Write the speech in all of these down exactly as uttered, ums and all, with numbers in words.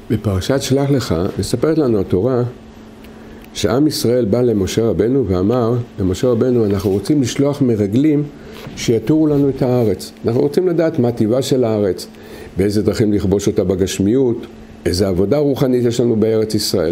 בפרשת שלח לך, מספרת לנו התורה שעם ישראל בא למשה רבנו ואמר למשה רבנו, אנחנו רוצים לשלוח מרגלים שיתורו לנו את הארץ. אנחנו רוצים לדעת מה טבעה של הארץ, באיזה דרכים לכבוש אותה בגשמיות, איזה עבודה רוחנית יש לנו בארץ ישראל.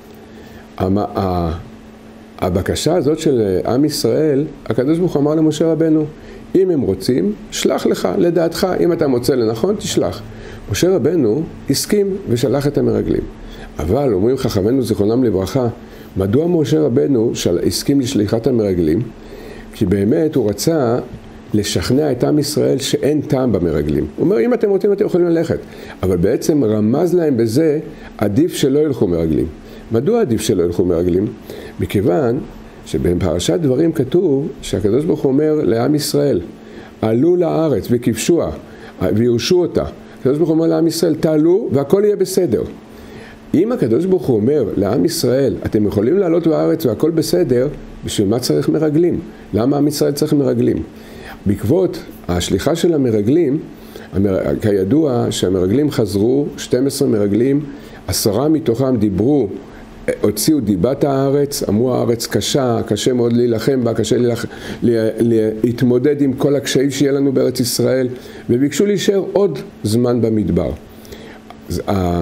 הבקשה הזאת של עם ישראל, הקדוש ברוך הוא אמר למשה רבנו, אם הם רוצים, שלח לך, לדעתך, אם אתה מוצא לנכון, תשלח. משה רבנו הסכים ושלח את המרגלים. אבל אומרים חכמינו זיכרונם לברכה, מדוע משה רבנו הסכים לשליחת המרגלים? כי באמת הוא רצה לשכנע את עם ישראל שאין טעם במרגלים. הוא אומר, אם אתם רוצים, אתם יכולים ללכת. אבל בעצם רמז להם בזה, עדיף שלא ילכו מרגלים. מדוע עדיף שלא ילכו מרגלים? מכיוון שבפרשת דברים כתוב שהקדוש ברוך הוא אומר לעם ישראל, עלו לארץ וכבשוה וירשו אותה. הקדוש ברוך הוא אומר לעם ישראל, תעלו והכל יהיה בסדר. אם הקדוש ברוך הוא אומר לעם ישראל, אתם יכולים לעלות בארץ והכל בסדר, בשביל מה צריך מרגלים? למה עם ישראל צריך מרגלים? בעקבות השליחה של המרגלים, כידוע שהמרגלים חזרו, שנים עשר מרגלים, עשרה מתוכם דיברו, הוציאו דיבת הארץ, אמרו הארץ קשה, קשה מאוד להילחם בה, קשה להילח... להתמודד עם כל הקשיים שיהיה לנו בארץ ישראל, וביקשו להישאר עוד זמן במדבר. אז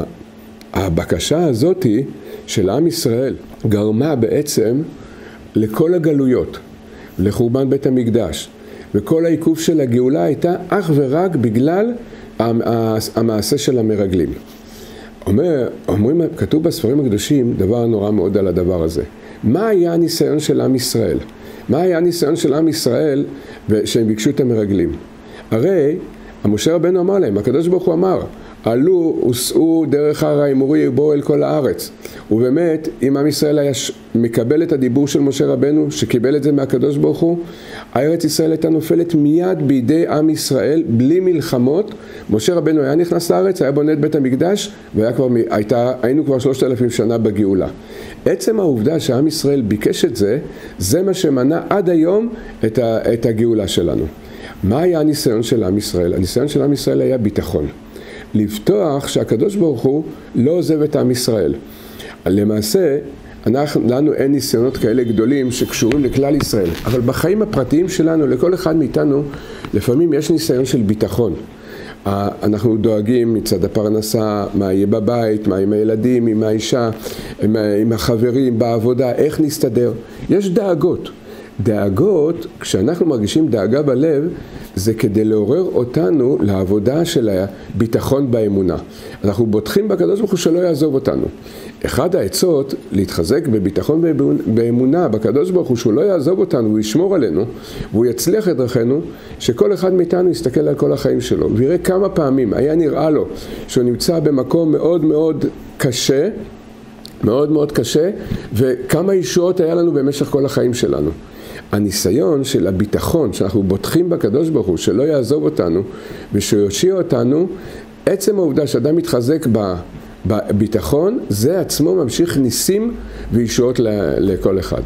הבקשה הזאת של עם ישראל גרמה בעצם לכל הגלויות, לחורבן בית המקדש, וכל העיכוב של הגאולה הייתה אך ורק בגלל המעשה של המרגלים. אומר, אומרים, כתוב בספרים הקדושים דבר נורא מאוד על הדבר הזה. מה היה הניסיון של עם ישראל? מה היה הניסיון של עם ישראל שהם ביקשו את המרגלים? הרי, משה רבנו אמר להם, הקדוש ברוך הוא אמר, עלו, הוסעו דרך הר האמורי, בואו אל כל הארץ. ובאמת, אם עם ישראל היה מקבל את הדיבור של משה רבנו, שקיבל את זה מהקדוש ברוך הוא, הארץ ישראל הייתה נופלת מיד בידי עם ישראל, בלי מלחמות. משה רבנו היה נכנס לארץ, היה בונה את בית המקדש, והיינו כבר שלושת אלפים שנה בגאולה. עצם העובדה שעם ישראל ביקש את זה, זה מה שמנע עד היום את, ה, את הגאולה שלנו. מה היה הניסיון של עם ישראל? הניסיון של עם ישראל היה ביטחון. לפתוח שהקדוש ברוך הוא לא עוזב את עם ישראל. למעשה, אנחנו, לנו אין ניסיונות כאלה גדולים שקשורים לכלל ישראל, אבל בחיים הפרטיים שלנו, לכל אחד מאיתנו, לפעמים יש ניסיון של ביטחון. אנחנו דואגים מצד הפרנסה, מה יהיה בבית, מה עם הילדים, עם האישה, עם, עם החברים, בעבודה, איך נסתדר. יש דאגות. דאגות, כשאנחנו מרגישים דאגה בלב, זה כדי לעורר אותנו לעבודה של הביטחון באמונה. אנחנו בוטחים בקדוש ברוך הוא שלא יעזוב אותנו. אחד העצות להתחזק בביטחון באמונה בקדוש ברוך הוא שהוא לא יעזוב אותנו, הוא ישמור עלינו, והוא יצליח את דרכנו, שכל אחד מאיתנו יסתכל על כל החיים שלו, ויראה כמה פעמים היה נראה לו שהוא נמצא במקום מאוד מאוד קשה, מאוד מאוד קשה, וכמה ישועות היה לנו במשך כל החיים שלנו. הניסיון של הביטחון שאנחנו בוטחים בקדוש ברוך הוא שלא יעזוב אותנו ושיושיע אותנו, עצם העובדה שאדם מתחזק בביטחון, זה עצמו ממשיך ניסים וישועות לכל אחד.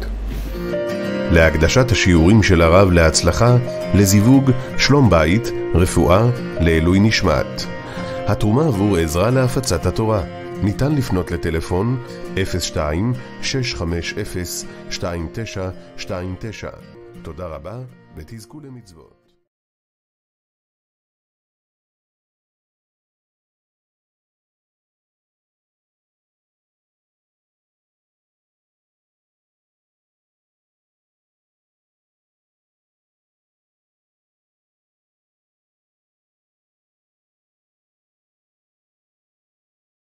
להקדשת השיעורים של הרב להצלחה, לזיווג, שלום בית, רפואה, לעילוי נשמת. התרומה עבור עזרה להפצת התורה. ניתן לפנות לטלפון אפס שתיים שש חמש אפס שתיים תשע שתיים תשע. תודה רבה ותזכו למצוות.